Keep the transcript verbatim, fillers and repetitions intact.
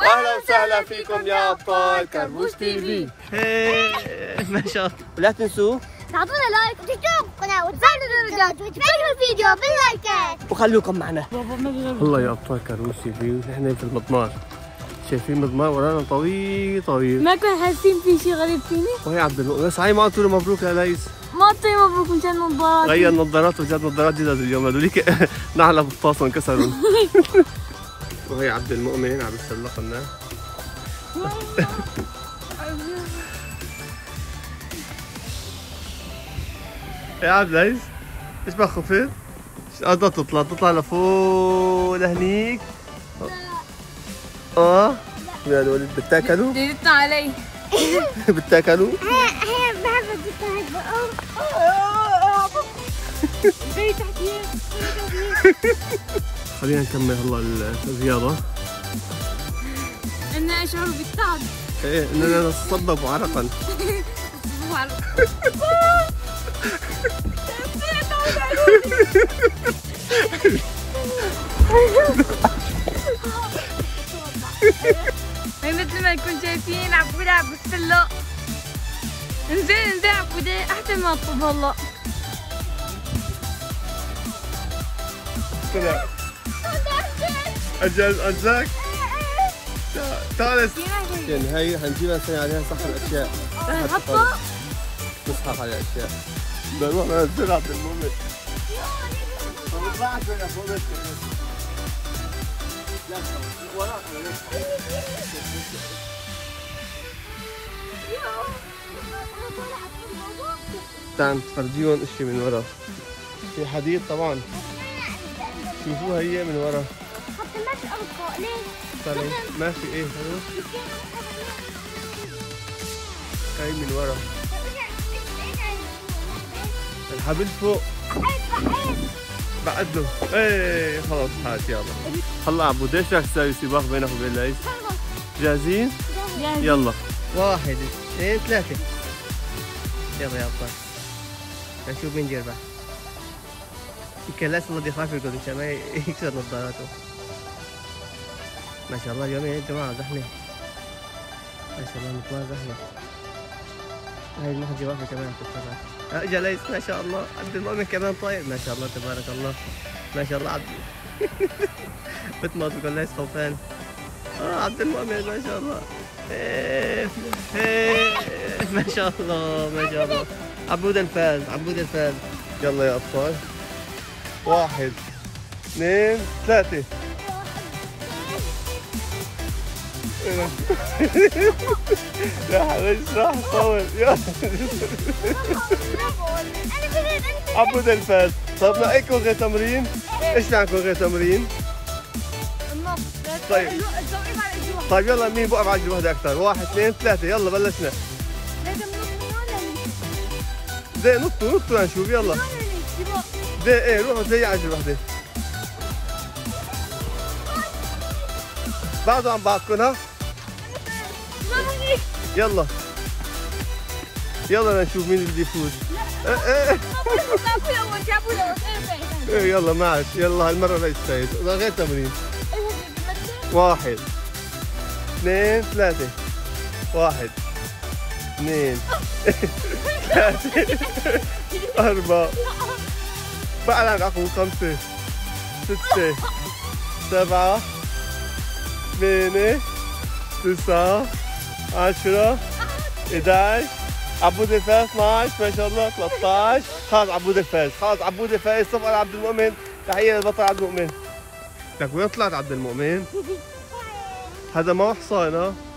واهلا وسهلا فيكم يا ابطال كربوش تي في. ما شاء الله. ولا تنسوا تعطونا لايك وتشتركوا بالقناه وتفعلوا الجرس وتشاركوا الفيديو باللايكات وخلوكم معنا. والله يا ابطال كربوش تي في نحن في المضمار، شايفين مضمار ورانا طويل طويل. ما كنا حاسين في شيء غريب فيني. وهي عبد المؤمن بس هاي ما قلتوا له مبروك يا ليس. ما قلت لي مبروك مشان نظارات. غير نظارات وجاب نظارات جدد اليوم هذوليك نعلة بالطاسه انكسروا. وهي عبد المؤمن عم يسلق لنا. يا عبد العزيز ايش بك خفت؟ قادرة تطلع تطلع لفوق لهنيك؟ اه؟ يا الولد بتاكلوا؟ ديرتنا علي. بتاكلوا؟ هي بحب تتهجى. زي تحكي. خلينا نكمل هلا الرياضة. أنا أشعر بالتعب. ايه اننا نتصبب عرقا. هي مثل ما نكون شايفين عبودة عم بتسلق. انزين انزين عبودة أحسن ما تطب هلا. طلع. أجل أجلك. تعال يعني هي حنجيبها نسوي عليها صح الاشياء. نحطها نصحح على الاشياء. بنروح ننزلها عبد المؤمن. ما طلعت من فوق بس. لا وراك تعال تفرجيهم اشي من ورا. في حديد طبعا. شوفوها هي من ورا. حتى ما في الارض فوق ليه؟ طيب ما في ايه حلو. هاي من ورا. الحبل فوق. بعد له. ايه خلص هات يلا. هلا عبود ايش راح تساوي سباق بينك وبين ليس؟ جاهزين؟ يلا. واحد اثنين ثلاثة. يلا يا ابطال. نشوف مين يربح. الكلاس الله يخاف يركض مشان ما يكسر نظاراته. ما شاء الله اليوم يا جماعة زحمة. ما شاء الله المطار زحمة. هاي المحجة واقفة كمان تتفرج. اجا ليس ما شاء الله. عبد المؤمن كمان طاير ما شاء الله تبارك الله. ما شاء الله عبد بتموت بقول ليس خوفان. اه عبد المؤمن ما شاء الله. ايه ايه ما شاء الله ما شاء الله. عبود الفاز عبود الفاز. يلا يا أبطال. واحد اثنين ثلاثة. لا حبيبي راح صور. يلا عبود الفاز. طيب نلاقيكم غير تمرين؟ ايش معكم غير تمرين؟ النص. طيب. الزوقين على الجوا. طيب يلا مين بوقف على الجبهة أكثر؟ واحد اثنين ثلاثة يلا بلشنا. لازم نط ولا ليش؟ زي نطوا نطوا لنشوف يلا. ولا ليش؟ يبقى زي ايه روحوا زي عجل وحدة. بعدوا عن بعضكم ها؟ يلا يلا نشوف مين اللي يفوز. ايه ايه يلا معك يلا هالمرة ليس سيد غير تمرين. واحد اثنين ثلاثة. واحد اثنين ثلاثة أربعة بعد عفوا خمسة ستة سبعة ثمانية تسعة عشرة إحدى عشر. عبود الفاز اثنعش ما شاء الله ثلاثة عشر. خلص عبود الفاز خلص عبود الفاز. صفقة لعبد المؤمن. تحية للبطل عبد المؤمن. لك وين طلعت عبد المؤمن؟ هذا ما حصان ها؟